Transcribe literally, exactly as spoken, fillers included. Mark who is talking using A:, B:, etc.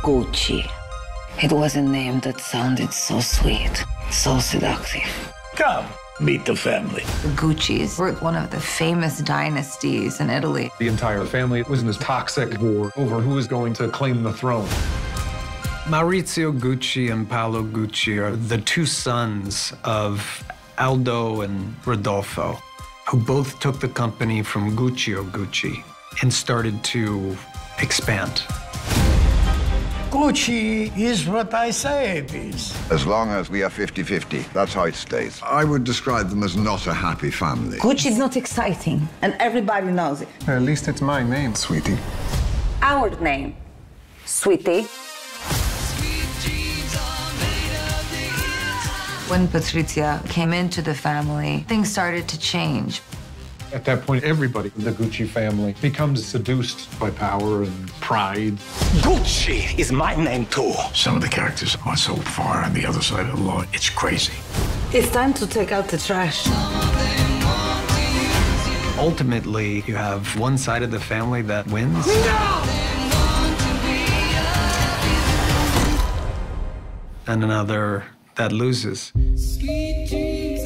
A: Gucci. It was a name that sounded so sweet, so seductive.
B: Come, meet the family.
C: The Guccis were one of the famous dynasties in Italy.
D: The entire family was in this toxic war over who was going to claim the throne. Maurizio Gucci and Paolo Gucci are the two sons of Aldo and Rodolfo, who both took the company from Guccio Gucci and started to expand.
B: Gucci is what I say it is.
E: As long as we are fifty fifty, that's how it stays.
F: I would describe them as not a happy family.
A: Gucci is not exciting, and everybody knows it.
D: At least it's my name, sweetie.
A: Our name, Sweetie.
C: When Patrizia came into the family, things started to change.
D: At that point, everybody in the Gucci family becomes seduced by power and pride.
B: Gucci is my name too.
G: Some of the characters are so far on the other side of the law, it's crazy.
A: It's time to take out the trash.
D: Ultimately, you have one side of the family that wins.
B: No!
D: And another that loses.
H: Sweet dreams.